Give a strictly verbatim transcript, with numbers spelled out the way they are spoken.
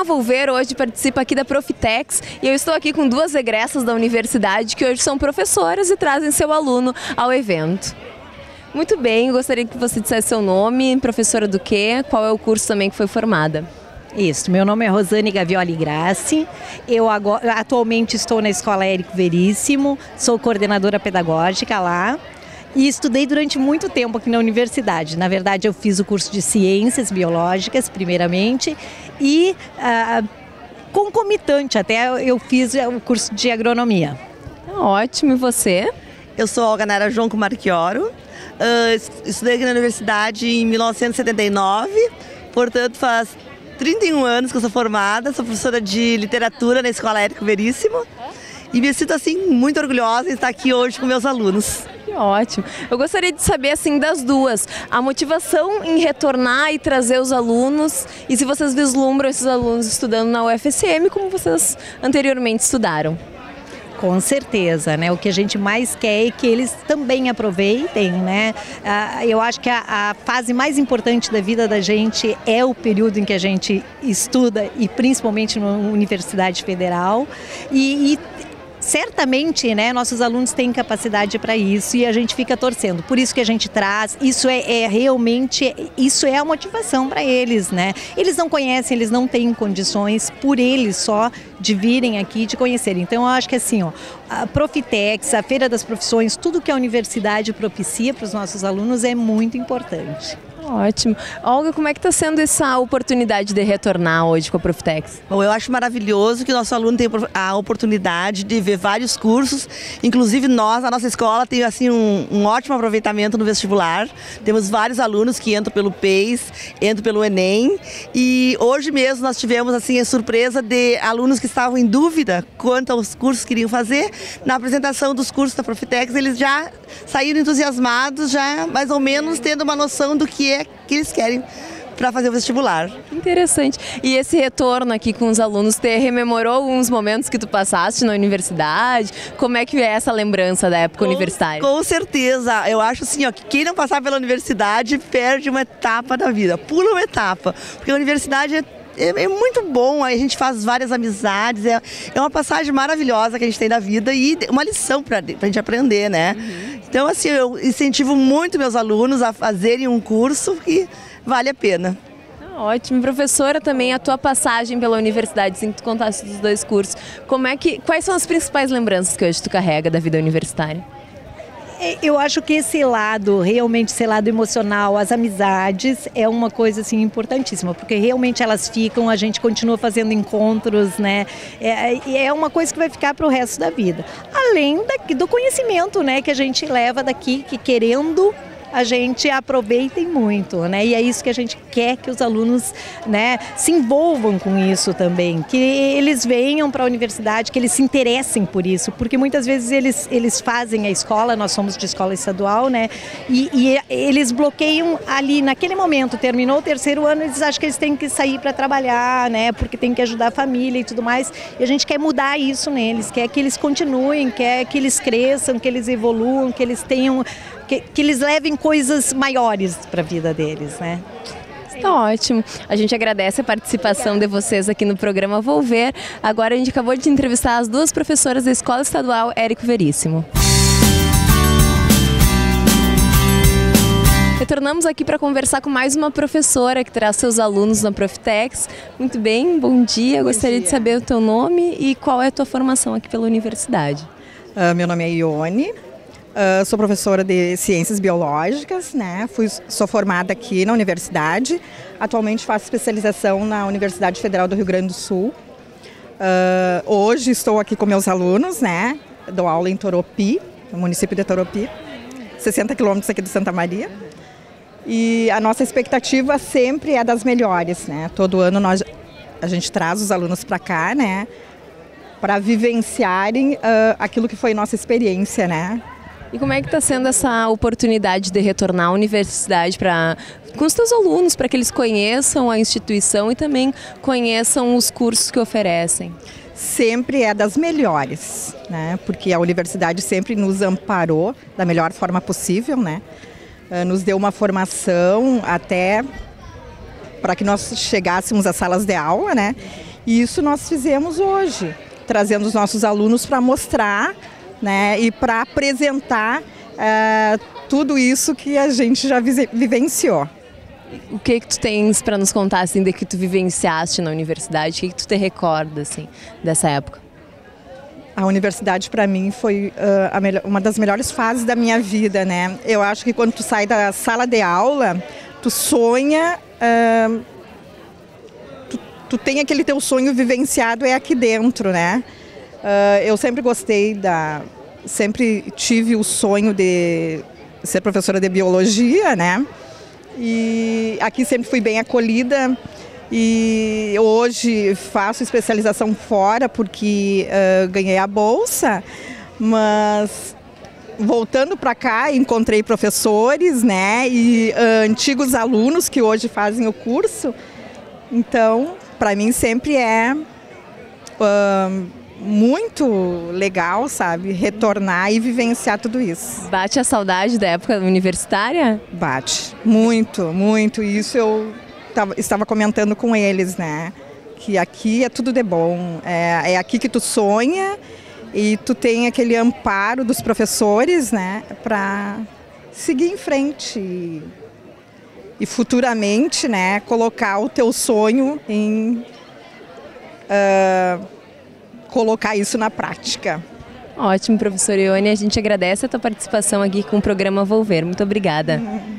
Volver hoje participa aqui da Profitex e eu estou aqui com duas egressas da universidade que hoje são professoras e trazem seu aluno ao evento. Muito bem, gostaria que você dissesse seu nome, professora do quê, qual é o curso também que foi formada? Isso, meu nome é Rosane Gavioli Grassi, eu agora, atualmente estou na Escola Érico Veríssimo, sou coordenadora pedagógica lá. E estudei durante muito tempo aqui na universidade. Na verdade, eu fiz o curso de Ciências Biológicas, primeiramente, e ah, concomitante até eu fiz o curso de Agronomia. Ótimo, e você? Eu sou Olga Nara Jonco Marchioro, uh, estudei aqui na universidade em mil novecentos e setenta e nove, portanto faz trinta e um anos que eu sou formada, sou professora de literatura na Escola Érico Veríssimo e me sinto assim muito orgulhosa de estar aqui hoje com meus alunos. Que ótimo. Eu gostaria de saber assim das duas, a motivação em retornar e trazer os alunos e se vocês vislumbram esses alunos estudando na U F S M como vocês anteriormente estudaram. Com certeza, né? O que a gente mais quer é que eles também aproveitem, né? Ah, eu acho que a, a fase mais importante da vida da gente é o período em que a gente estuda e principalmente na Universidade Federal e, e certamente, né, nossos alunos têm capacidade para isso e a gente fica torcendo. Por isso que a gente traz, isso é, é realmente, isso é a motivação para eles, né? Eles não conhecem, eles não têm condições por eles só de virem aqui, de conhecerem. Então eu acho que assim, ó, a Profitex, a Feira das Profissões, tudo que a universidade propicia para os nossos alunos é muito importante. Ótimo. Olga, como é que está sendo essa oportunidade de retornar hoje com a Profitex? Bom, eu acho maravilhoso que o nosso aluno tenha a oportunidade de ver vários cursos, inclusive nós, a nossa escola tem assim um, um ótimo aproveitamento no vestibular, temos vários alunos que entram pelo P E S, entram pelo Enem e hoje mesmo nós tivemos assim a surpresa de alunos que estavam em dúvida quanto aos cursos que queriam fazer, na apresentação dos cursos da Profitex eles já saíram entusiasmados, já mais ou menos tendo uma noção do que é que eles querem para fazer o vestibular. Interessante. E esse retorno aqui com os alunos, te rememorou alguns momentos que tu passaste na universidade? Como é que é essa lembrança da época com, universitária? Com certeza. Eu acho assim, ó, que quem não passar pela universidade perde uma etapa da vida, pula uma etapa, porque a universidade é É, é muito bom, aí a gente faz várias amizades, é, é uma passagem maravilhosa que a gente tem da vida e uma lição para a gente aprender, né? Uhum. Então, assim, eu incentivo muito meus alunos a fazerem um curso que vale a pena. Ótimo. Professora, também a tua passagem pela universidade, assim, que tu contaste dos dois cursos, como é que, quais são as principais lembranças que hoje tu carrega da vida universitária? Eu acho que esse lado, realmente esse lado emocional, as amizades, é uma coisa assim importantíssima, porque realmente elas ficam, a gente continua fazendo encontros, né? É, é uma coisa que vai ficar para o resto da vida. Além da, do conhecimento, né, que a gente leva daqui, que querendo a gente aproveitem muito, né? E é isso que a gente quer que os alunos, né, se envolvam com isso também, que eles venham para a universidade, que eles se interessem por isso, porque muitas vezes eles, eles fazem a escola, nós somos de escola estadual, né? E, e eles bloqueiam ali, naquele momento, terminou o terceiro ano, eles acham que eles têm que sair para trabalhar, né? Porque tem que ajudar a família e tudo mais. E a gente quer mudar isso neles, quer que eles continuem, quer que eles cresçam, que eles evoluam, que eles tenham, que, que eles levem coisas maiores para a vida deles, né? Está ótimo. A gente agradece a participação de vocês aqui no programa Volver. Agora a gente acabou de entrevistar as duas professoras da Escola Estadual Érico Veríssimo. Retornamos aqui para conversar com mais uma professora que traz seus alunos na Profitex. Muito bem, bom dia. Bom Gostaria dia. de saber o teu nome e qual é a tua formação aqui pela universidade. Uh, meu nome é Ione. Uh, sou professora de Ciências Biológicas, né? Fui, sou formada aqui na universidade. Atualmente faço especialização na Universidade Federal do Rio Grande do Sul. Uh, hoje estou aqui com meus alunos, né? Dou aula em Toropi, no município de Toropi, sessenta quilômetros aqui de Santa Maria. E a nossa expectativa sempre é das melhores, né? Todo ano nós, a gente traz os alunos para cá, né? Para vivenciarem uh, aquilo que foi nossa experiência, né? E como é que está sendo essa oportunidade de retornar à universidade pra, com os teus alunos, para que eles conheçam a instituição e também conheçam os cursos que oferecem? Sempre é das melhores, né? Porque a universidade sempre nos amparou da melhor forma possível, né? Nos deu uma formação até para que nós chegássemos às salas de aula, né? E isso nós fizemos hoje, trazendo os nossos alunos para mostrar, né, e para apresentar uh, tudo isso que a gente já vivenciou. O que que tu tens para nos contar assim de que tu vivenciaste na universidade? O que que tu te recorda assim dessa época? A universidade para mim foi uh, a melhor, uma das melhores fases da minha vida, né? Eu acho que quando tu sai da sala de aula, tu sonha, uh, tu, tu tem aquele teu sonho vivenciado é aqui dentro, né? Uh, eu sempre gostei da, sempre tive o sonho de ser professora de biologia, né? E aqui sempre fui bem acolhida e hoje faço especialização fora porque uh, ganhei a bolsa, mas voltando para cá encontrei professores, né, e uh, antigos alunos que hoje fazem o curso, então para mim sempre é uh, muito legal, sabe, retornar e vivenciar tudo isso. Bate a saudade da época universitária? Bate, muito, muito. Isso eu tava, estava comentando com eles, né? Que aqui é tudo de bom, é, é aqui que tu sonha e tu tem aquele amparo dos professores, né? Para seguir em frente e, e futuramente, né? Colocar o teu sonho em... Uh, colocar isso na prática. Ótimo, professora Ione. A gente agradece a tua participação aqui com o programa Volver. Muito obrigada. Uhum.